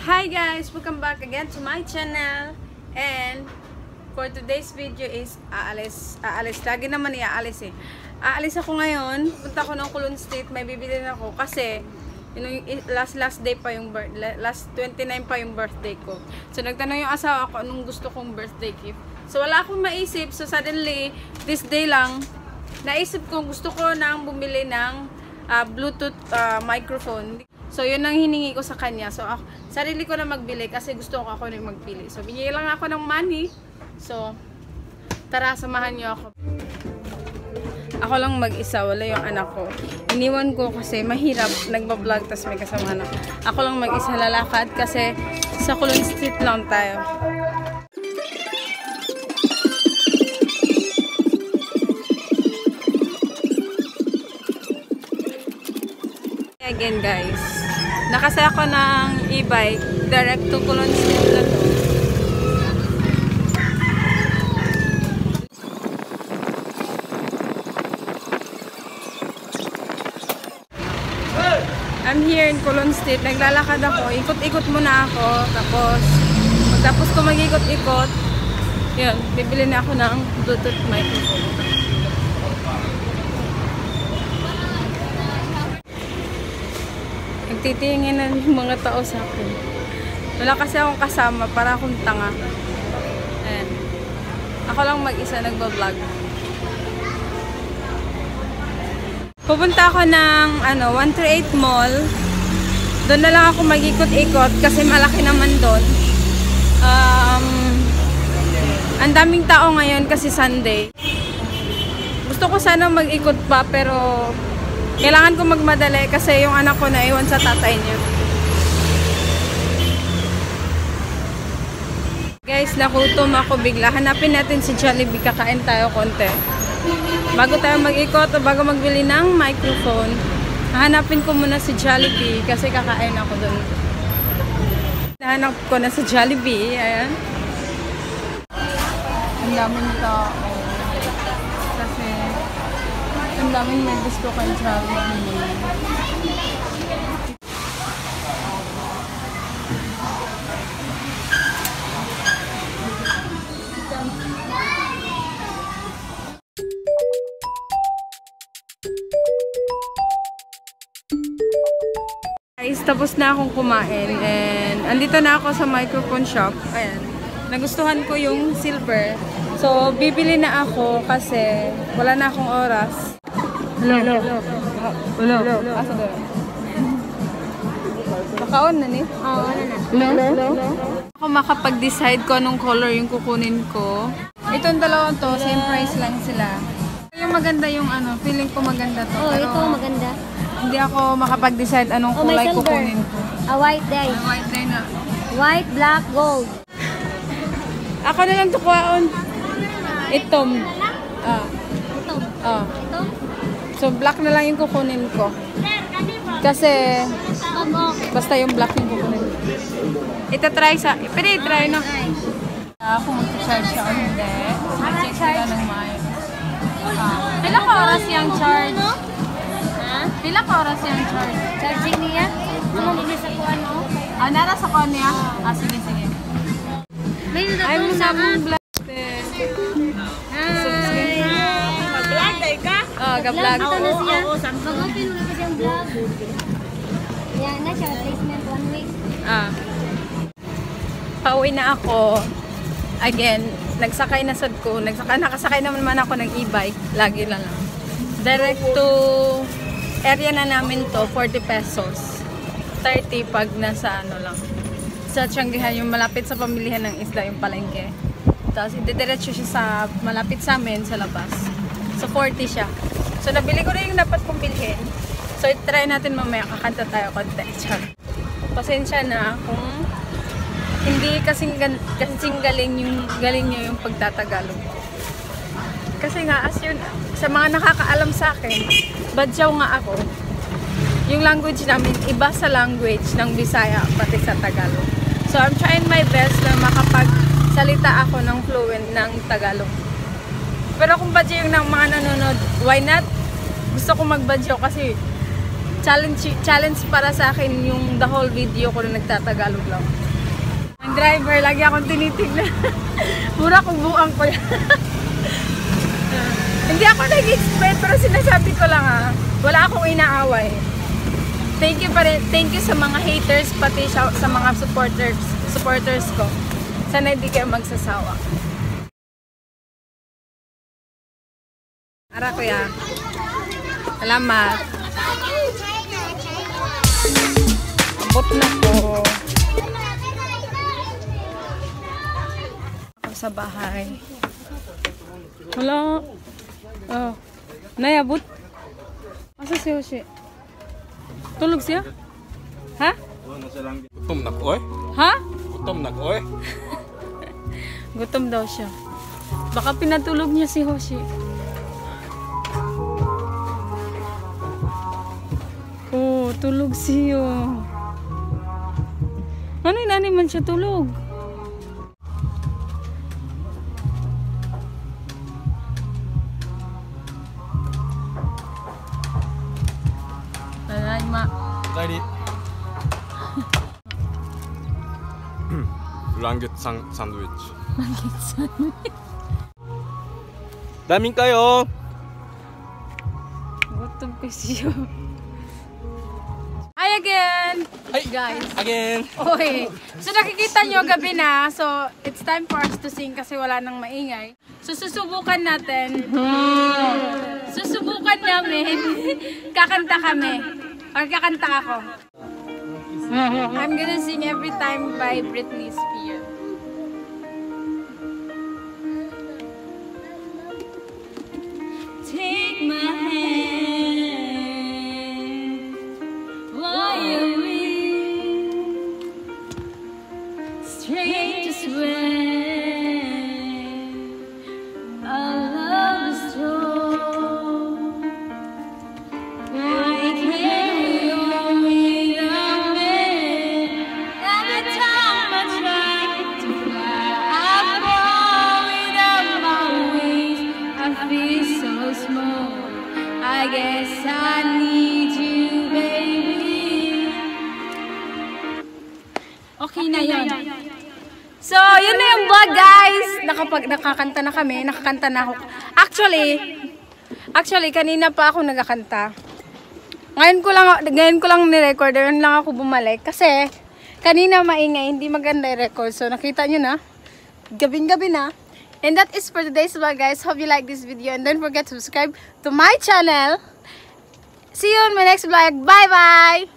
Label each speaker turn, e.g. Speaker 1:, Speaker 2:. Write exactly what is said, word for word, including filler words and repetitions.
Speaker 1: Hi guys! Welcome back again to my channel. And for today's video is aalis, aalis. Lagi naman iaalis eh. Aalis ako ngayon. Punta ako ng Colon State. May bibili na ako kasi yung last last day pa yung birth, last twenty-nine pa yung birthday ko. So nagtanong yung asawa ko anong gusto kong birthday gift. So wala akong maisip. So suddenly this day lang naisip ko gusto ko nang bumili ng uh, Bluetooth uh, microphone. So, yun ang hiningi ko sa kanya. So, ako, sarili ko na magbili kasi gusto ko ako na magpili. So, binigay lang ako ng money. So, tara, samahan niyo ako. Ako lang mag-isa, wala yung anak ko. Iniwan ko kasi mahirap, nagbablog, tas may kasama na. Ako lang mag-isa lalakad kasi sa Colon Street lang tayo. Again guys, nakasaya ako ng e-bike direct to Colon Street na to. I'm here in Colon Street, naglalakad ako, ikot-ikot muna ako, tapos pagtapos ko mag-ikot-ikot, yun, bibili na ako ng Bluetooth microphone. Nagtitingin na yung mga tao sa akin. Wala kasi akong kasama, para akong tanga. Ayan. Ako lang mag-isa nagbablog. Pupunta ako ng ano, one thirty-eight Mall. Doon na lang ako mag-ikot-ikot kasi malaki naman doon. Um, ang daming tao ngayon kasi Sunday. Gusto ko sana mag-ikot pa pero kailangan ko magmadali kasi yung anak ko naiwan sa tatay niya. Guys, nakutom ako bigla. Hanapin natin si Jollibee, kakain tayo konti. Bago tayo mag-ikot o bago magbili ng microphone, hanapin ko muna si Jollibee kasi kakain ako doon. Nahanap ko na si Jollibee. Ayan. Ang daming tao. Kasi ang daming may gusto kay Jollibee. Guys, tapos na akong kumain and andito na ako sa microphone shop. Ayan. Nagustuhan ko yung silver. So, bibili na ako kasi wala na akong oras. Hello, hello. Hello. Hello. Asa doon? Naka-on na ni?
Speaker 2: Oo, ano na.
Speaker 1: Hello? Hello? Ako makapag-decide ko anong color yung kukunin ko. Itong dalawang to, same price lang sila. Yung maganda yung ano, feeling ko maganda to.
Speaker 2: Oo,
Speaker 1: pero
Speaker 2: ito maganda.
Speaker 1: hindi ako makapag-decide anong
Speaker 2: Oh, may
Speaker 1: kulay
Speaker 2: silver.
Speaker 1: kukunin ko.
Speaker 2: A white dye.
Speaker 1: Ang white day na.
Speaker 2: White, black, gold.
Speaker 1: Ako na lang tukuaon. Itom. Ah.
Speaker 2: Ito.
Speaker 1: Ah.
Speaker 2: Ito.
Speaker 1: So, black na lang yung kukunin ko. Kasi,
Speaker 2: Opo.
Speaker 1: basta yung black yung kukunin ko. Ito try sa, pwede i-try no? Ah, kung mag-charge siya o hindi. Check sila ng maayos. Ah. Pila ka oras yung charge?
Speaker 2: Ha?
Speaker 1: Pila ka oras yung charge?
Speaker 2: Charging niya? Ano din sa kuha no?
Speaker 1: Ah, nara sa kuha niya? Ah, sige, sige.
Speaker 2: May
Speaker 1: Ay,
Speaker 2: natapos
Speaker 1: muna
Speaker 2: sa
Speaker 1: akong black.
Speaker 2: Mag-vlog tayo ka?
Speaker 1: Oh, ka-vlog.
Speaker 2: Ito na siya. Mag-open mo na kasi ang vlog. Yan na siya. Placement one week.
Speaker 1: Ah. Pauwi na ako. Again, nagsakay na sad ko. Nagsakay, nakasakay naman man ako ng e-bike. Lagi na lang. Direct to area na namin to, forty pesos. thirty pag nasa ano lang. Sa Tianggihan, yung malapit sa pamilihan ng isda, yung palengke. Tapos, didiretso siya sa malapit sa amin, sa labas. So, forty siya. So, nabili ko na yung dapat kong bilhin. So, try natin mamaya, kakanta tayo konti. Pasensya na kung hindi kasing, kasing galing yung galing niyo yung pagtatagalog. Kasi nga, as yun, sa mga nakakaalam sa akin, badyaw nga ako. Yung language namin, iba sa language ng Bisaya, pati sa Tagalog. So, I'm trying my best na makapagsalita ako ng fluent ng Tagalog. Pero kung badyaw yung ng mga nanonood, why not? Gusto ko magbadyaw kasi challenge challenge para sa akin yung the whole video ko na nagtatagalog lang. Ang driver, lagi akong tinitignan. Mura kung buang ko yan. Hindi ako nag-expect, pero sinasabi ko lang ah, wala akong inaaway. Thank you pa rin, thank you sa mga haters, pati sa, sa mga supporters, supporters ko. Sana hindi kayo magsasawa. Ara kuya. Salamat. Abot na po. Ako sa bahay. Wala. Oh. Nay, abot. Asa si Hoshi? Tulog siya? Ha?
Speaker 3: Gutom na ko eh.
Speaker 1: Ha?
Speaker 3: Gutom na ko eh.
Speaker 1: Gutom daw siya. Baka pinatulog niya si Hoshi. Oh, tulog siya. Ano inani man siya tulog? Ay, ma.
Speaker 3: Ready. Langit sang sandwich.
Speaker 1: Langit sandwich.
Speaker 3: Daming kayo.
Speaker 1: Gutom ko siya. Hi again!
Speaker 3: Hi
Speaker 1: Guys.
Speaker 3: again.
Speaker 1: Okay. So nakikita nyo gabi na. So it's time for us to sing kasi wala nang maingay. So susubukan natin. Susubukan namin. Kakanta kami. Or kakanta ako. I'm gonna sing Every Time by Britney Spears. Take my hand while you're in strangest way. Our love is strong. Why can't we all meet up? Every time I try to fly, I fall without my wings. I feel so small. I guess I need you, baby. Okay na yun. So, yun na yung vlog, guys. Nakapag, nakakanta na kami. Nakakanta na ako. Actually, actually, kanina pa ako nagkakanta. Ngayon ko lang, ngayon ko lang ni-record. Ngayon lang ako bumalik. Kasi, kanina maingay. Hindi maganda i-record. So, nakita nyo na. Gabing-gabi na. And that is for today's vlog, guys. Hope you like this video. And don't forget to subscribe to my channel. See you on my next vlog. Bye-bye!